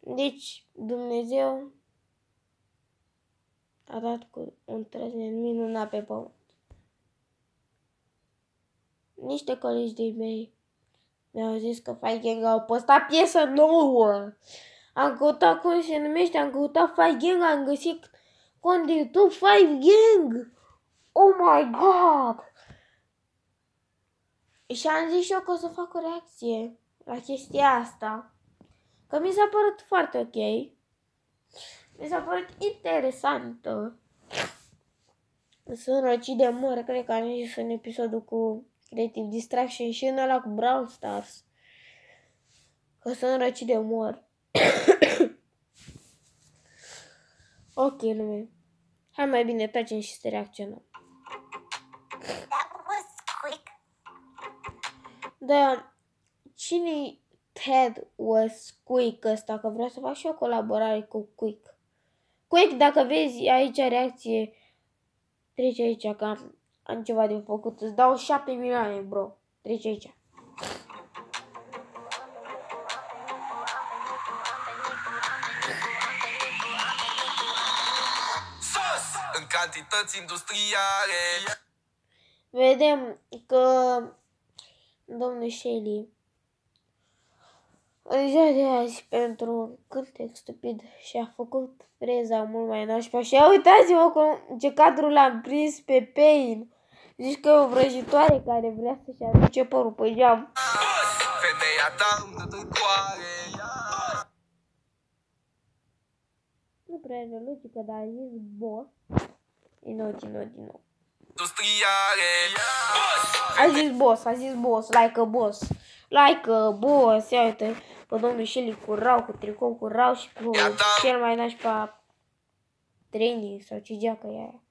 Deci, Dumnezeu a dat cu un trăsnet minunat pe pământ. Niște colegi de mei mi-au zis că Five Gang au postat piesă nouă. Am căutat cum se numește, am căutat Five Gang, am găsit cont de YouTube Five Gang. Oh my god! Și am zis și eu că o să fac o reacție la chestia asta. Că mi s-a părut foarte ok. Mi s-a părut interesantă. Sunt răcit de măr, cred că am zis în episodul cu Creative Distraction și în ăla cu Brawl Stars. Că sunt răcit de măr. Ok, lume. Hai mai bine tacem și să reacționăm. Da, cine Ted was Quick ăsta? Că vreau să fac și o colaborare cu Quick. Quick, dacă vezi aici reacție, trece aici că am ceva de făcut. Îți dau 7 milioane, bro. Trece aici. În cantități industriale. Vedem că domnul Shelly în ziua de azi pentru un cântec stupid și-a făcut preza mult mai nașpa. Și uitați-vă ce cadru l-am prins pe Pain. Zici că e o vrăjitoare care vrea să-și aduce părul pe geam. Femeia ta îmi dă târcoare. Nu prea are logică, dar a zis boss. Din nou. Industriale. A zis boss, like a boss. Like a boss, ia uite, pe domnul Shelly cu rau, cu tricou cu rau și cu cel mai nașpa training sau ce geacă e aia.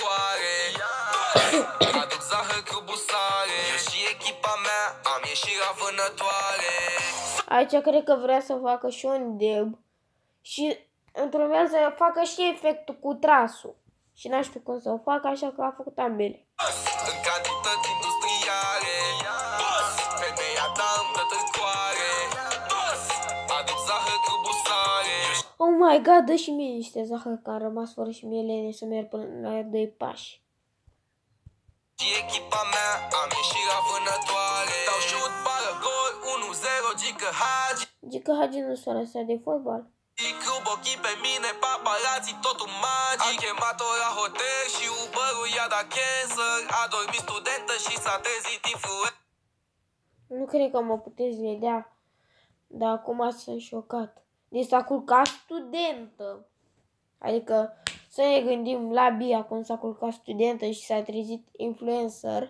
Aduc zahăr cu busare. Eu și echipa mea am ieșit la vânătoare. Aici cred că vrea să facă și un deb și într-un fel să facă și efectul cu trasul. Și n-aș știu cum să o fac, așa că a făcut ambele. În cantități industriale. Femeia ta îmi dă târcoare. Aduc zahăr cu busare. Oh my god, dă și mie niște zahăr, că am rămas fără și mie lene să merg până la 2 pași. Și echipa mea am ieșit la vânătoare. Dau șut, bară, gol, 1-0, Gică Hagi. Gică Hagi nu s-a lăsat de fotbal. Club ochii pe mine, paparații, totul magic. Am chemat-o la hotel și Uber-ul i-a dat cancer. A dormit studentă și s-a trezit influență. Nu cred că mă puteți vedea, dar acum sunt șocat. Deci s-a culcat studentă. Adică să ne gândim la Bia cum s-a culcat studentă și s-a trezit influencer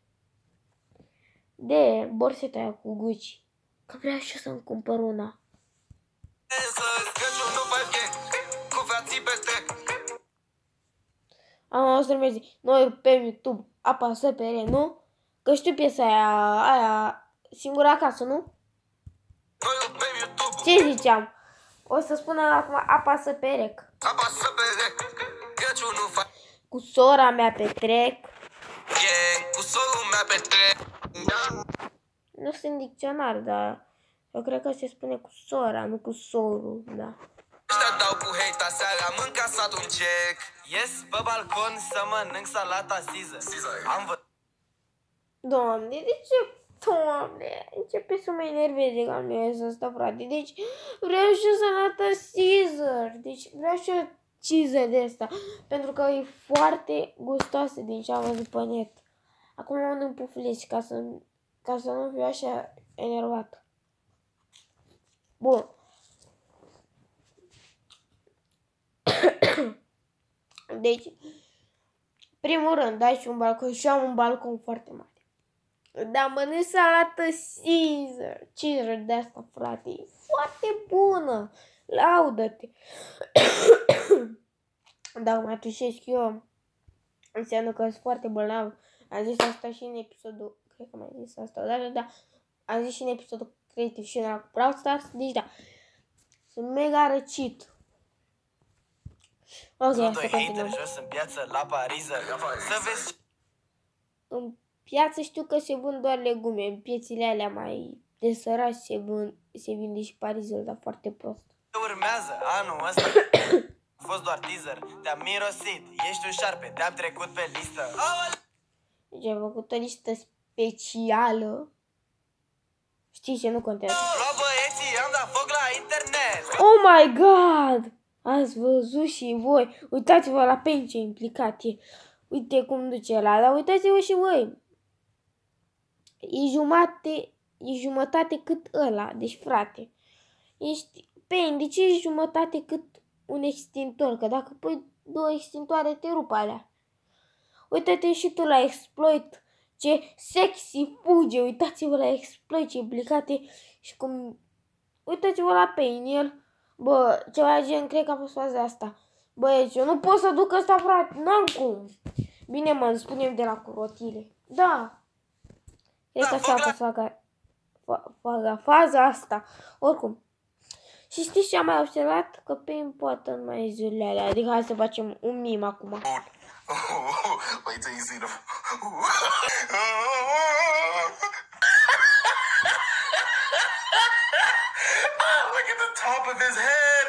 de borseta aia cu Gucci. Că vreau și să-mi cumpăr una. Am auzit să merge. Noi pe YouTube apasă pe re, nu? Că știu piesa aia singura acasă, nu? Ce ziceam? O să spun acum apasă pe rec. Apasă pe rec. Crăciunul fac. Cu sora mea petrec. Cu sorul mea petrec. Nu sunt dicționar, dar eu cred că se spune cu sora, nu cu sorul, da. Ăștia dau cu hate aseară, am încasat un check. Ies pe balcon să mănânc salata Caesar. Am văzut. Doamne, de ce? Doamne, începe să mă enerveze ca nu asta, frate. Deci vreau și o salată Caesar. Deci vreau și o ciză de asta. Pentru că e foarte gustoasă din ce am văzut pe net. Acum mă mănânc puflești ca să nu fiu așa enervat. Bun. Deci, primul rând, ai și un balcon și am un balcon foarte mare. Dar mănânc salată Caesar de asta, frate, e foarte bună. Laudă-te. Dacă mă tușesc eu, înseamnă că sunt foarte bolnav. Am zis asta și în episodul, cred că m-am zis asta, da. Am zis și în episodul Creative și în cu Brawl Stars, deci da. Sunt mega răcit. Ok, să continuăm. Jos în piață la Pariză. Să vezi. În piață știu că se vând doar legume. În piețile alea mai de săraci se vinde și parizul, dar foarte prost. Urmează anul ăsta. A fost doar teaser. Te-am mirosit, ești un șarpe, te-am trecut pe listă. Deci am făcut o listă specială. Știi ce, nu contează. Lua băieții, am dat foc la internet. Oh my god! Ați văzut și voi. Uitați-vă la Pain ce implicat e. Uite cum duce ăla, dar uitați-vă și voi. E jumătate cât ăla. Deci, frate, ești Pain, de ce e jumătate cât un extintor? Că dacă pui 2 extintoare, te rup alea. Uite-te și tu la exploit. Ce sexy fuge. Uitați-vă la exploit ce implicate și cum... Uitați-vă la Pain, el... Bă, ceva gen, cred că a fost faza asta. Băieți, eu nu pot să duc ăsta, frate, n-am cum. Bine, mă, spunem de la curotile. Da. Cred că așa a fost faza asta. Oricum. Și știți ce am mai observat? Că Pain poate mai zilele alea. Adică hai să facem un mim acum. Wait till you see the... Look at the top of his head.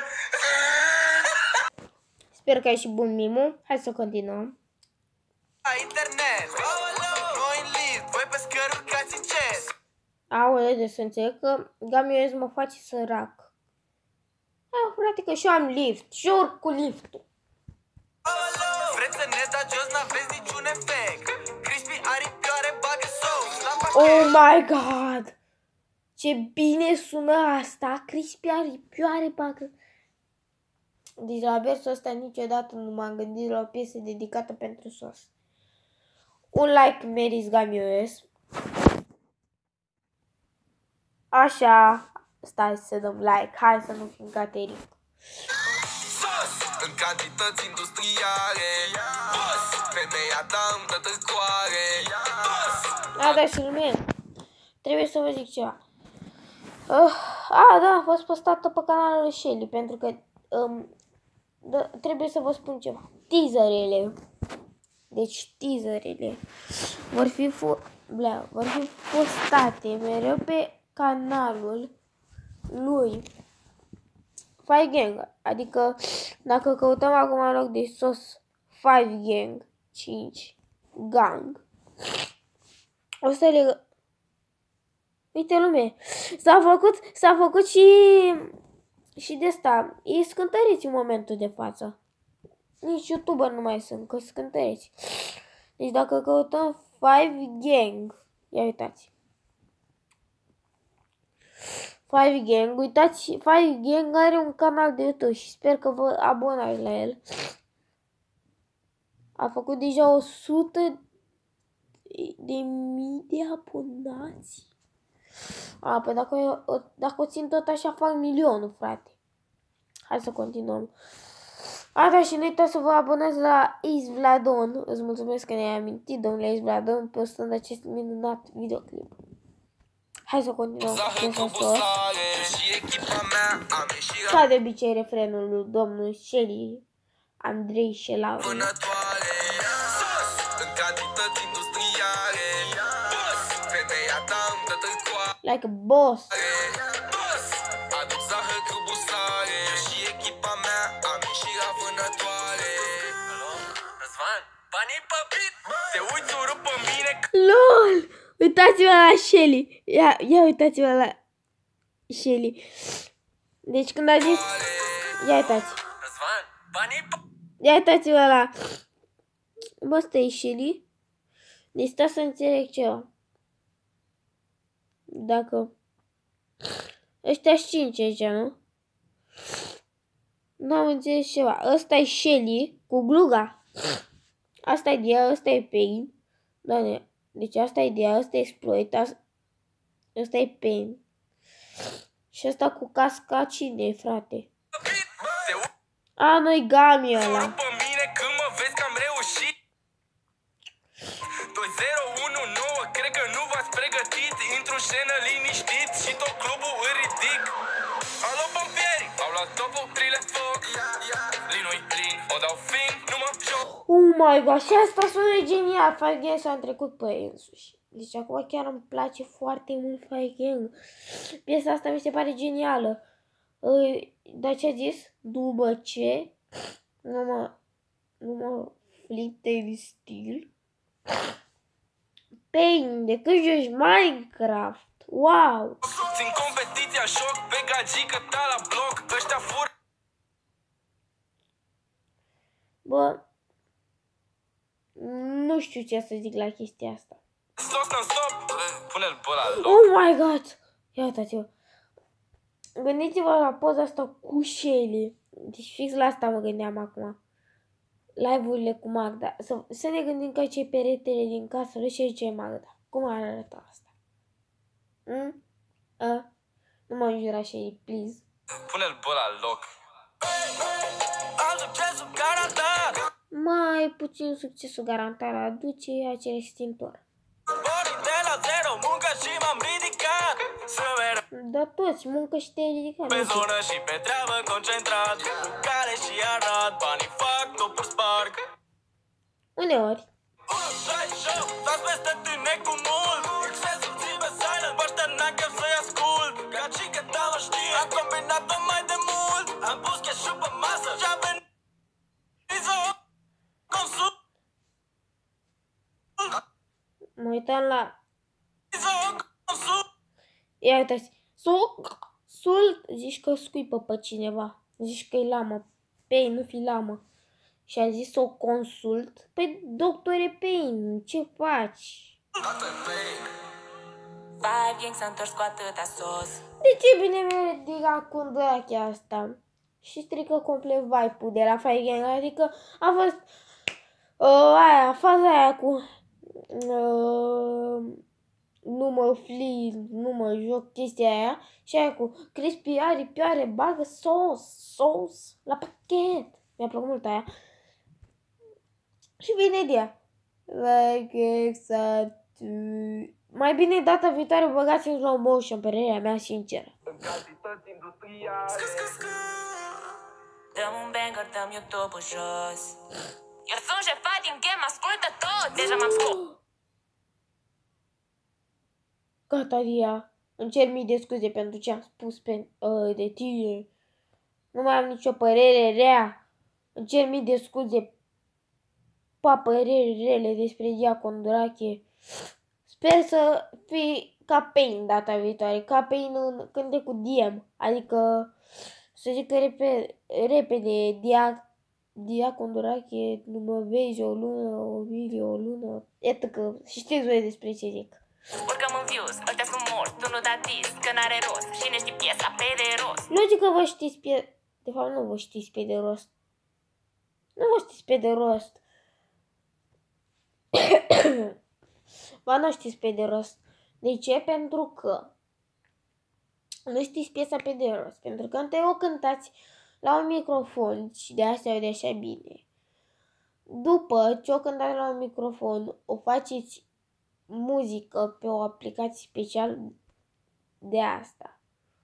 Sper că ai și bun mimul. Hai să continuăm. Internet. Noi în lift, voi pe scăruri ca țicet. Aoleu, de să înțeleg că Gamioez mă face sărac. Frate, că și eu am lift. Și eu urc cu liftul. Vreți să ne dați jos, n-aveți niciun efect. Crispy aripioare, bagă sos la pachet. Oh my god! Ce bine sună asta! Crispy aripioare, bagă. Deci la versul ăsta niciodată nu m-am gândit la o piesă dedicată pentru sos. Un like meriți, Gamioez. Așa. Stai să dăm like. Hai să nu fim cateric. Sos în cantități industriale. Boss, femeia ta îmi dă târcoare. Boss. Da, și lume. Trebuie să vă zic ceva. Da, a fost postată pe canalul lui Shelly. Pentru că trebuie să vă spun ceva. Teaserele. Deci teaserele vor fi postate mereu pe canalul lui Five Gang. Adică dacă căutăm acum în loc de sos 5 Gang 5 Gang, o să le... Uite, lume, s-a făcut și de asta. Ei scântăriți în momentul de față. Nici YouTuber nu mai sunt, că scântăriți. Deci dacă căutăm 5 Gang, ia uitați. 5 Gang, uitați, 5 Gang are un canal de YouTube și sper că vă abonați la el. A făcut deja 100 de mii de abonați. Păi dacă o țin tot așa, fac milionul, frate. Hai să continuăm. Da, și nu uitați să vă abonați la Ace Vladon. Îți mulțumesc că ne-ai amintit, domnule Ace Vladon, postând acest minunat videoclip. Hai să continuăm cu piesa sos. Ca de obicei, refrenul lui domnul Shelly, Andrei Șelaru. Like a boss. LOL! Uitați-vă la Shelly. Ia uitați-vă la Shelly. Deci când a zis... Ia uitați. Ia uitați-vă la... Bă, ăsta e Shelly. Deci sta să înțeleg ceva. Dacă... Ăștia-s 5 aici, nu? N-am înțeles ceva. Ăsta e Shelly cu gluga. Asta e dia, ăsta e Pain. Doamne, deci asta e dia, ăsta e exploit, ăsta e Pain. Și ăsta cu casca cine, frate? Nu-i Gami ăla. 2019, cred că nu v-ați pregătit. Intru în scenă liniștit și tot clubul îl ridic. Alo, pompieri, au luat topul, trile foc. Linui plin, o dau fin, nu mă joc. Oh my god, și asta sună genial. Five Gang s-a trecut pe însuși. Deci acum chiar îmi place foarte mult Five Gang. Piesa asta mi se pare genială. Dar ce a zis? După ce nu mă flipte de stil. Pain, de când joci Minecraft. Wow! Țin competiția șoc pe gagică ta la bloc. Ăștia fur. Bă, nu știu ce să zic la chestia asta. Sos non-stop. Pune-l pe ăla loc. Oh my god! Ia uitați-vă. Gândiți-vă la poza asta cu Shelly. Deci fix la asta mă gândeam acum. Live-urile cu Magda. Să ne gândim că ce peretele din casă lui și ce Magda. Cum ar arăta asta? Nu mă înjura Shelly, please. Pune-l pe ăla loc. Am succesul garantat. Mai puțin succesul garantat aduce acele stintor. Pornit de la zero, muncă și m-am ridicat. Să merg Dar toți muncă și te-ai ridicat. pe zonă și pe treabă concentrat. Cale și Arad, banii fac, topuri sparg. Uneori. 168, dați peste tine cu mult. Excesul zi pe silent, băștea n-am chef să-i ascult. Ca și că da mă știe, am combinat-o mai de mult. Am pus cash-ul pe masă și-a venit să o consum. Mă uitam la... Să o consum. Ia uitați. Sult, zici că scuipă pe cineva. Zici că e lamă. Pei, nu fi lamă. Și a zis să o consult. Păi, doctore Payne, ce faci? Five Gang s-a întors cu atâta sos. De ce bine mi-e diga cu drachea asta? Și strică complet vibe-ul de la Five Gang. Adică a fost faza aia cu nu mă fli, nu mă joc, chestia aia. Și aia cu crispy, aripioare, bagă sos la pachet. Mi-a plăcut mult aia. Și vine de mai bine data viitoare băgați în slow motion, părerea mea sinceră. Dăm un banger, dăm YouTube-ul jos. Eu sunt șefa din game, ascultă tot. Deja m-am scos. Gata, Ria. Îmi cer mii de scuze pentru ce am spus de tine. Nu mai am nicio părere rea. Îmi cer mii de scuze. Păreri rele despre Diacon Drache. Sper să fii ca Payne data viitoare. Ca Payne în cânte cu DM. Adică să zic că repede Diacon Drache, nu mă vezi o lună, o lună. Iată că știți voi despre ce zic. Urcăm în views, ăștia sunt morți. Tu nu da dis, că n-are rost. Și ne știi piesa pe de rost. Logic că vă știți pe... De fapt nu vă știți pe de rost. Nu vă știți pe de rost. Ba nu știți pe de rost. De ce? Pentru că nu știți piesa pe de rost. Pentru că întâi o cântați la un microfon și de asta aude așa bine. După ce o cântați la un microfon, o faceți muzică pe o aplicație special de asta.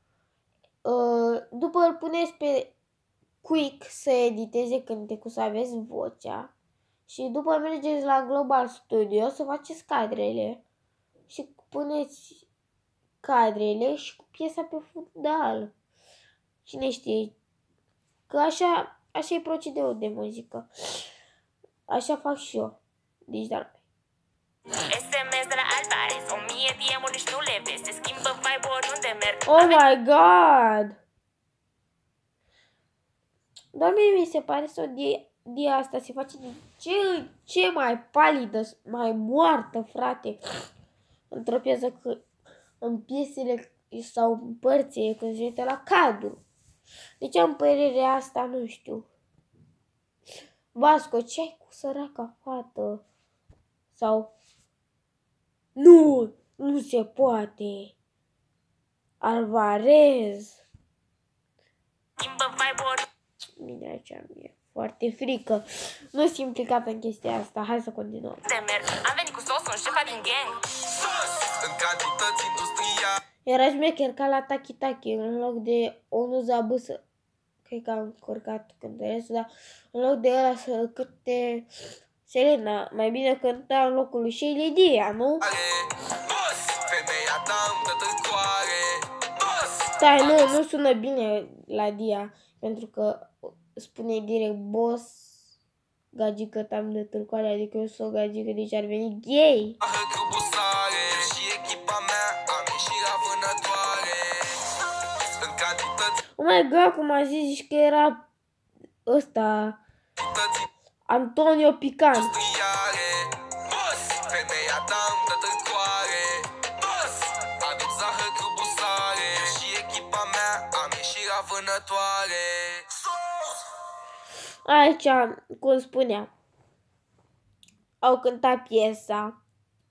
După îl puneți pe Quick să editeze cântecul, să aveți vocea. Și după mergeți la Global Studio să faceți cadrele. Și puneți cadrele și cu piesa pe fundal. Cine știe? Că așa e procedeul de muzică. Așa fac și eu. Deci da. SMS de la Alvarez, 1000 DM-uri nici nu le vezi. Se schimbă vibe-ul oriunde merg. Oh my god! Doar mie mi se pare să de asta se face din ce mai palidă, mai moartă, frate. Într-o piesă în piesele sau în părțile când se uită la cadru. Deci am părerea asta, nu știu. Vasco, ce ai cu săraca fată? Sau nu se poate. Alvarez. Schimbă vibe-ul. Bine, aici mi-e foarte frică. Nu sunt implicată în chestia asta. Hai să continuăm. Merg. Am venit cu sosul, șefa din gang. În cantități industriale. Era șmecher ca la Taki Taki. În loc de o zabâsă. Cred că am încurcat cântăresul, dar în loc de ăla să cânte Selena, mai bine cânta în locul lui Shelly Dia, nu? Femeia ta îmi dă târcoare. Stai, nu sună bine la dia, pentru că spune direct boss gagică tam de târcoale, adică eu sunt o gagică, deci ar veni gay. Oh my god, cum a zis că era ăsta Antonio Pican. Aici, cum spunea, au cântat piesa.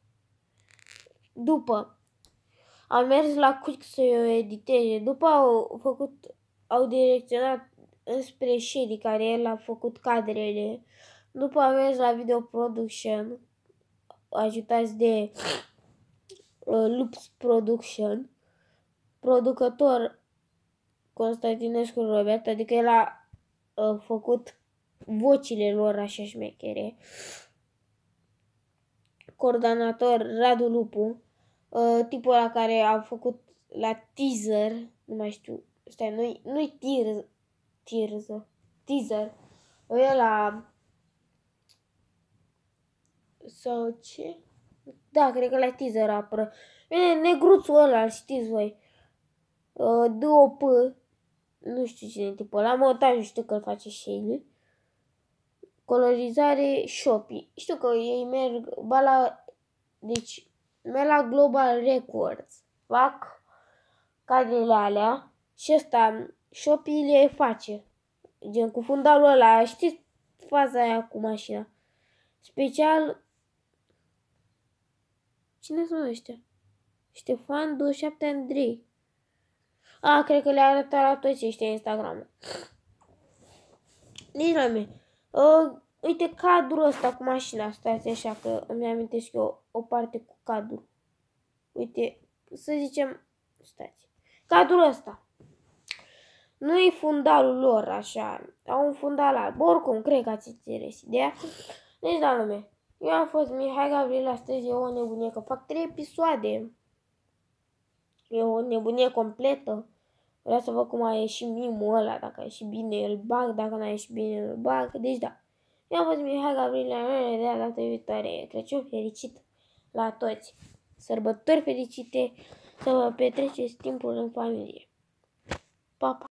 După au mers la Quick să o editeze. După au direcționat înspre Shelly, care el a făcut cadrele. După au mers la Video Production, ajutați de Loops Production, producător Constantinescu Robert, adică el a făcut vocile lor așa șmechere. Coordonator Radu Lupu, tipul ăla care a făcut la teaser, nu mai știu, stai, nu-i teaser, ăla, sau ce? Da, cred că la teaser apără. Negruțul ăla, îl știți voi. D.O.P. Nu știu cine e tipul ăla, montajul știu că îl face Shelly. Colorizare Shopee. Știu că ei merg merg la Global Records. Fac cadrele alea și ăsta Shopee le face. Gen cu fundalul ăla. Știți faza aia cu mașina. Special. Cine sunt ăștia? Ștefan 27 Andrei. Cred că le-a arătat la toți ăștia Instagram. Nici la mine. Uite cadrul ăsta cu mașina. Stați așa că îmi amintesc eu o parte cu cadrul. Uite, să zicem, stați. Cadrul ăsta. Nu e fundalul lor așa. Au un fundal alb. Oricum, cred că ați înțeles ideea. Deci, la lume. Eu am fost Mihai Gabriel, astăzi e o nebunie, că fac 3 episoade. E o nebunie completă. Vreau să văd cum a ieșit mimul ăla, dacă a ieșit bine îl bag, dacă n-a ieșit bine îl bag. Deci da. Eu am fost Mihai Gabriel, de data viitoare. Crăciun fericit la toți. Sărbători fericite, să vă petreceți timpul în familie. Pa, pa!